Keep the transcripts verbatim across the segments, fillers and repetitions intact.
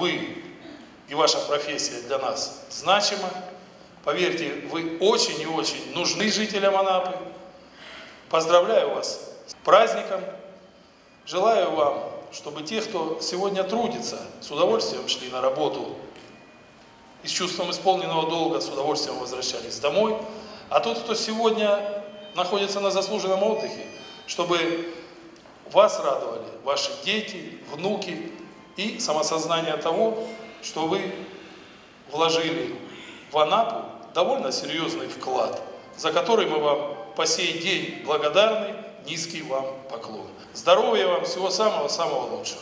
вы и ваша профессия для нас значима. Поверьте, вы очень и очень нужны жителям Анапы. Поздравляю вас с праздником. Желаю вам, чтобы те, кто сегодня трудится, с удовольствием шли на работу и с чувством исполненного долга с удовольствием возвращались домой. А тот, кто сегодня находится на заслуженном отдыхе, чтобы вас радовали ваши дети, внуки и самосознание того, что вы вложили в Анапу довольно серьезный вклад, за который мы вам по сей день благодарны. Низкий вам поклон. Здоровья вам, всего самого-самого лучшего.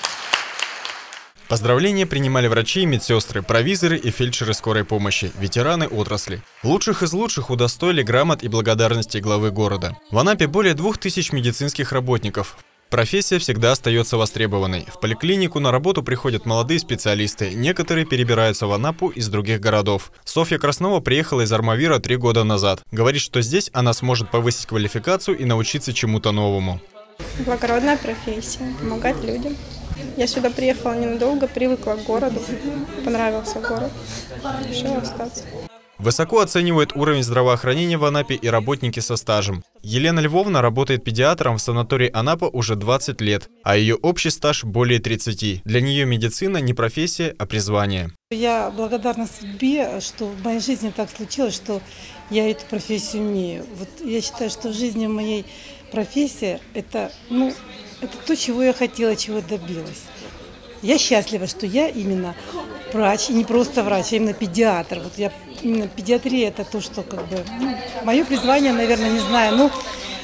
Поздравления принимали врачи и медсестры, провизоры и фельдшеры скорой помощи, ветераны отрасли. Лучших из лучших удостоили грамот и благодарности главы города. В Анапе более двух тысяч медицинских работников. Профессия всегда остается востребованной. В поликлинику на работу приходят молодые специалисты, некоторые перебираются в Анапу из других городов. Софья Краснова приехала из Армавира три года назад. Говорит, что здесь она сможет повысить квалификацию и научиться чему-то новому. Благородная профессия, помогать людям. Я сюда приехала ненадолго, привыкла к городу, понравился город, решила остаться. Высоко оценивают уровень здравоохранения в Анапе и работники со стажем. Елена Львовна работает педиатром в санатории Анапа уже двадцать лет, а ее общий стаж более тридцати. Для нее медицина не профессия, а призвание. Я благодарна судьбе, что в моей жизни так случилось, что я эту профессию имею. Вот я считаю, что в жизни моей профессия это, ну, это то, чего я хотела, чего добилась. Я счастлива, что я именно врач, и не просто врач, а именно педиатр. Вот я, именно педиатрия – это то, что как бы, ну, мое призвание, наверное, не знаю, но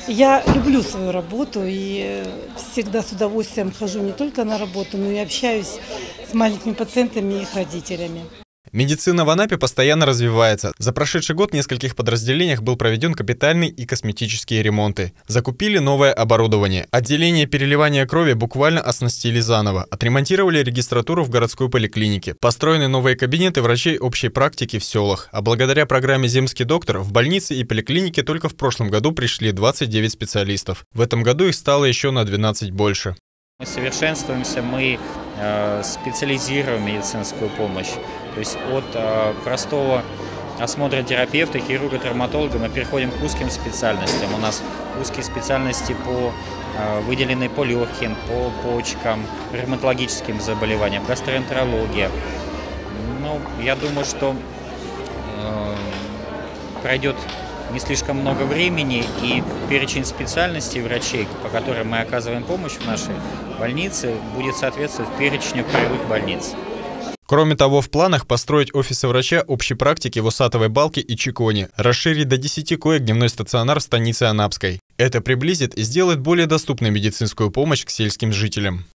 я люблю свою работу и всегда с удовольствием хожу не только на работу, но и общаюсь с маленькими пациентами и их родителями. Медицина в Анапе постоянно развивается. За прошедший год в нескольких подразделениях был проведен капитальный и косметические ремонты. Закупили новое оборудование. Отделение переливания крови буквально оснастили заново. Отремонтировали регистратуру в городской поликлинике. Построены новые кабинеты врачей общей практики в селах. А благодаря программе «Земский доктор» в больнице и поликлинике только в прошлом году пришли двадцать девять специалистов. В этом году их стало еще на двенадцать больше. Мы совершенствуемся, мы э, специализируем медицинскую помощь. То есть от э, простого осмотра терапевта, хирурга, травматолога мы переходим к узким специальностям. У нас узкие специальности по, э, выделены по легким, по почкам, ревматологическим заболеваниям, гастроэнтерология. Ну, я думаю, что э, пройдет не слишком много времени, и перечень специальностей врачей, по которым мы оказываем помощь в нашей больнице, будет соответствовать перечню краевых больниц. Кроме того, в планах построить офисы врача общей практики в Усатовой Балке и Чеконе, расширить до десяти коек дневной стационар в станице Анапской. Это приблизит и сделает более доступной медицинскую помощь к сельским жителям.